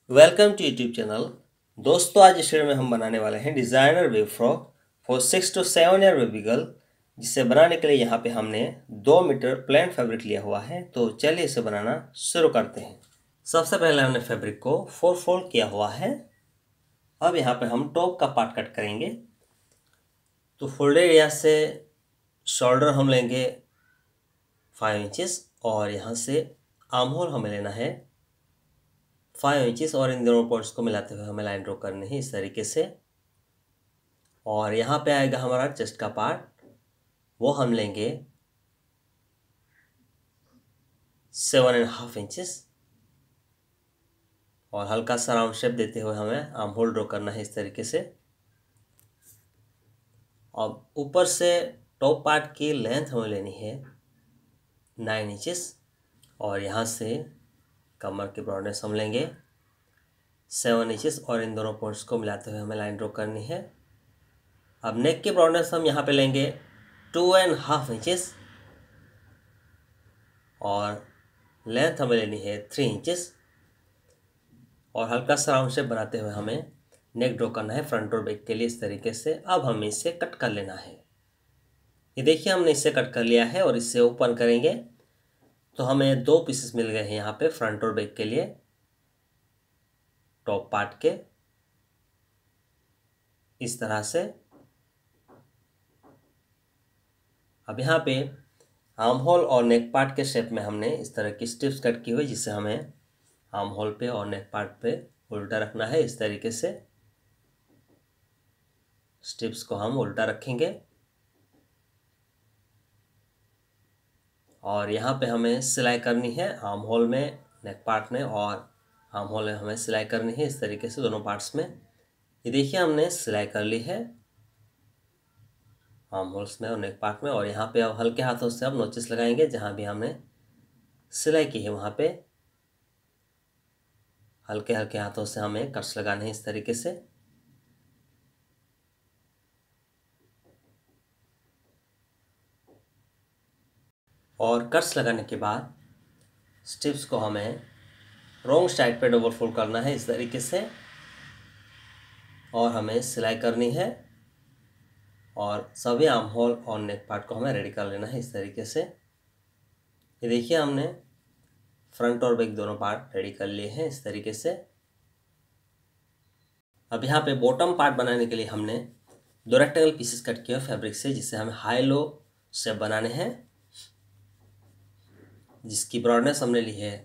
Welcome to YouTube channel. दोस्तों, आज इस वीडियो में हम बनाने वाले हैं designer baby frock for 6 to 7 year baby girl. जिसे बनाने के लिए यहाँ पे हमने 2 मीटर प्लेन फैब्रिक लिया हुआ है। तो चलिए इसे बनाना शुरू करते हैं। सबसे पहले हमने फैब्रिक को 4 फोल्ड किया हुआ है। अब यहाँ पे हम टॉप का पार्ट कट करेंगे। तो फोल्डेड एरिया से शोल्डर हम लेंगे 5 इंचेस और यहाँ से आर्म होल हमें लेना है 5 इंचेस और इन दोनों पॉइंट्स को मिलाते हुए हमें लाइन ड्रॉ करनी है इस तरीके से। और यहाँ पे आएगा हमारा चेस्ट का पार्ट, वो हम लेंगे 7.5 इंचेस और हल्का सा राउंड शेप देते हुए हमें आर्म होल ड्रॉ करना है इस तरीके से। अब ऊपर से टॉप पार्ट की लेंथ हमें लेनी है 9 इंचेस और यहाँ से कमर की ब्रॉडनेस हम लेंगे 7 इंचेस और इन दोनों पॉइंट्स को मिलाते हुए हमें लाइन ड्रॉ करनी है। अब नेक की ब्रॉडनेस हम यहाँ पे लेंगे 2.5 इंचेस और लेंथ हमें लेनी है 3 इंचेस और हल्का सा राउंड शेप बनाते हुए हमें नेक ड्रॉ करना है फ्रंट और बैक के लिए इस तरीके से। अब हमें इसे कट कर लेना है। ये देखिए हमने इसे कट कर लिया है और इसे ओपन करेंगे तो हमें 2 पीसेस मिल गए हैं यहाँ पे फ्रंट और बैक के लिए टॉप पार्ट के इस तरह से। अब यहाँ पे आर्म होल और नेक पार्ट के शेप में हमने इस तरह की स्ट्रिप्स कट की हुई, जिसे हमें आर्म होल पे और नेक पार्ट पे उल्टा रखना है इस तरीके से। स्ट्रिप्स को हम उल्टा रखेंगे और यहाँ पे हमें सिलाई करनी है आर्म होल में, नेक पार्ट में और आर्म होल में हमें सिलाई करनी है इस तरीके से दोनों पार्ट्स में। ये देखिए हमने सिलाई कर ली है आर्म होल्स में और नेक पार्ट में। और यहाँ पे अब हल्के हाथों से अब नोचेस लगाएंगे जहाँ भी हमने सिलाई की है वहाँ पे हल्के हल्के हाथों से हमें कट्स लगाने हैं इस तरीके से। और कट्स लगाने के बाद स्ट्रिप्स को हमें रॉन्ग साइड पे डबल फोल्ड करना है इस तरीके से और हमें सिलाई करनी है और सभी आर्म होल और नेक पार्ट को हमें रेडी कर लेना है इस तरीके से। ये देखिए हमने फ्रंट और बैक दोनों पार्ट रेडी कर लिए हैं इस तरीके से। अब यहाँ पे बॉटम पार्ट बनाने के लिए हमने 2 रेक्टेंगल पीसेस कट किए फैब्रिक से, जिसे हमें हाई लो शेप बनाने हैं, जिसकी ब्रॉडनेस हमने ली है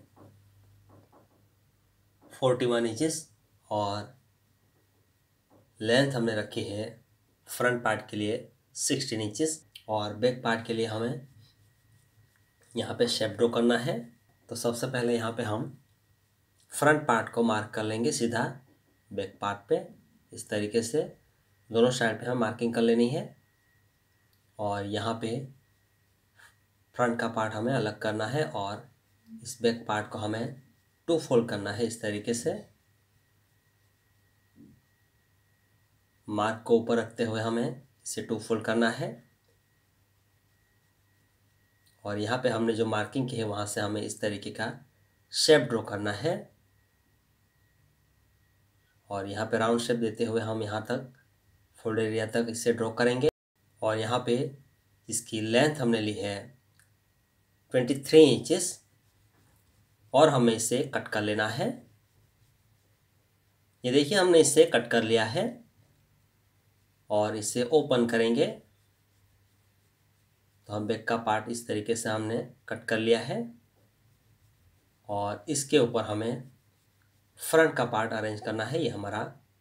41 इंचेस और लेंथ हमने रखी है फ्रंट पार्ट के लिए 16 इंचेस और बैक पार्ट के लिए हमें यहाँ पे शेप ड्रॉ करना है। तो सबसे पहले यहाँ पे हम फ्रंट पार्ट को मार्क कर लेंगे सीधा बैक पार्ट पे इस तरीके से। दोनों साइड पे हम मार्किंग कर लेनी है और यहाँ पे फ्रंट का पार्ट हमें अलग करना है और इस बैक पार्ट को हमें 2 फोल्ड करना है इस तरीके से। मार्क को ऊपर रखते हुए हमें इसे 2 फोल्ड करना है और यहाँ पे हमने जो मार्किंग की है वहाँ से हमें इस तरीके का शेप ड्रॉ करना है और यहाँ पे राउंड शेप देते हुए हम यहाँ तक फोल्ड एरिया तक इसे ड्रॉ करेंगे। और यहाँ पे इसकी लेंथ हमने ली है 23 इंचेस और हमें इसे कट कर लेना है। ये देखिए हमने इसे कट कर लिया है और इसे ओपन करेंगे तो हम बैक का पार्ट इस तरीके से हमने कट कर लिया है और इसके ऊपर हमें फ्रंट का पार्ट अरेंज करना है। ये हमारा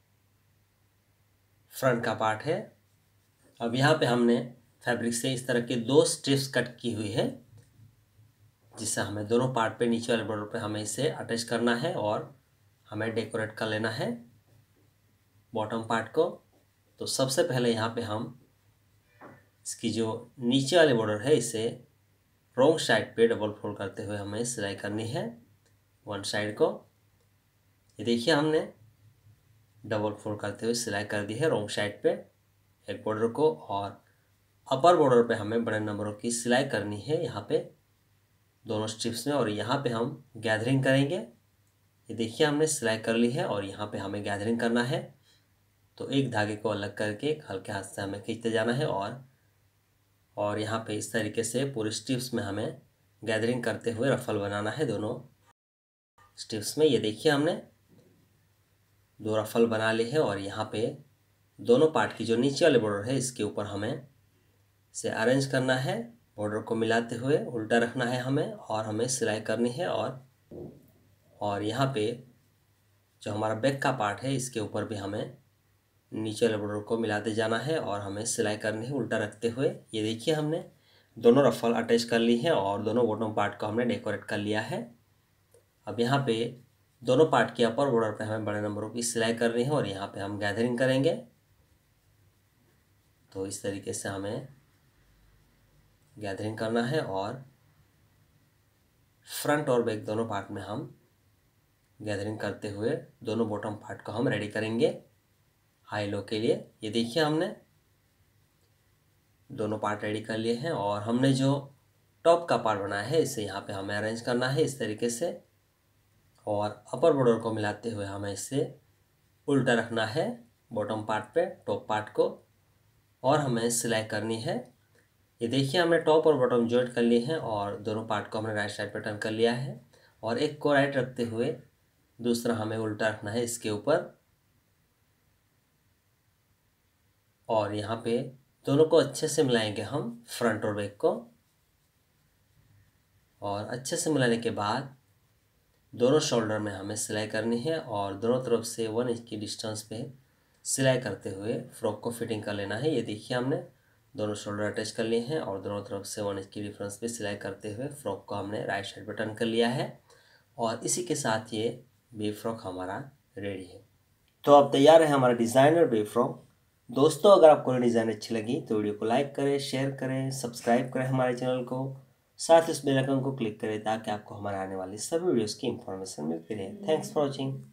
फ्रंट का पार्ट है। अब यहाँ पे हमने फैब्रिक से इस तरह के 2 स्ट्रिप्स कट की हुई है, जिससे हमें दोनों पार्ट पे नीचे वाले बॉर्डर पे हमें इसे अटैच करना है और हमें डेकोरेट कर लेना है बॉटम पार्ट को। तो सबसे पहले यहाँ पे हम इसकी जो नीचे वाले बॉर्डर है इसे रॉन्ग साइड पे डबल फोल्ड करते हुए हमें सिलाई करनी है वन साइड को। ये देखिए हमने डबल फोल्ड करते हुए सिलाई कर दी है रॉन्ग साइड पे एक बॉर्डर को और अपर बॉर्डर पे हमें बड़े नंबरों की सिलाई करनी है यहाँ पे दोनों स्ट्रिप्स में। और यहाँ पे हम गैदरिंग करेंगे ये देखिए हमने सिलाई कर ली है और यहाँ पे हमें गैदरिंग करना है। तो एक धागे को अलग करके हल्के हाथ से हमें खींचते जाना है और यहाँ पे इस तरीके से पूरे स्ट्रिप्स में हमें गैदरिंग करते हुए रफल बनाना है दोनों स्ट्रिप्स में। ये देखिए हमने 2 रफल बना लिए है और यहाँ पे दोनों पार्ट की जो नीचे वाले बॉर्डर है इसके ऊपर हमें से अरेंज करना है। बॉर्डर को मिलाते हुए उल्टा रखना है हमें और हमें सिलाई करनी है और यहाँ पे जो हमारा बैक का पार्ट है इसके ऊपर भी हमें नीचे वाले बॉर्डर को मिलाते जाना है और हमें सिलाई करनी है उल्टा रखते हुए। ये देखिए हमने दोनों रफल अटैच कर ली है और दोनों बॉटम पार्ट को हमने डेकोरेट कर लिया है। अब यहाँ पे दोनों पार्ट के अपर बॉर्डर पे हमें बड़े नंबरों की सिलाई करनी है और यहाँ पे हम गैदरिंग करेंगे। तो इस तरीके से हमें गैदरिंग करना है और फ्रंट और बैक दोनों पार्ट में हम गैदरिंग करते हुए दोनों बॉटम पार्ट को हम रेडी करेंगे हाई लो के लिए। ये देखिए हमने दोनों पार्ट रेडी कर लिए हैं और हमने जो टॉप का पार्ट बनाया है इसे यहाँ पे हमें अरेंज करना है इस तरीके से और अपर बॉर्डर को मिलाते हुए हमें इसे उल्टा रखना है बॉटम पार्ट पे टॉप पार्ट को और हमें सिलाई करनी है। ये देखिए हमने टॉप और बॉटम जॉइंट कर लिए हैं और दोनों पार्ट को हमने राइट साइड पे टर्न कर लिया है और एक को राइट रखते हुए दूसरा हमें उल्टा रखना है इसके ऊपर और यहाँ पे दोनों को अच्छे से मिलाएंगे हम फ्रंट और बैक को और अच्छे से मिलाने के बाद दोनों शोल्डर में हमें सिलाई करनी है और दोनों तरफ से 1 इंच की डिस्टेंस पे सिलाई करते हुए फ्रॉक को फिटिंग कर लेना है। ये देखिए हमने दोनों शोल्डर अटैच कर लिए हैं और दोनों तरफ से 1 इंच की डिफरेंस पे सिलाई करते हुए फ्रॉक को हमने राइट साइड पर टर्न कर लिया है और इसी के साथ ये बेबी फ्रॉक हमारा रेडी है। तो अब तैयार है हमारा डिज़ाइनर बेबी फ्रॉक। दोस्तों अगर आपको डिज़ाइन अच्छी लगी तो वीडियो को लाइक करें, शेयर करें, सब्सक्राइब करें हमारे चैनल को, साथ इस बेल आइकन को क्लिक करें ताकि आपको हमारे आने वाली सभी वीडियोस की इंफॉर्मेशन मिलती रहे। Thanks for watching.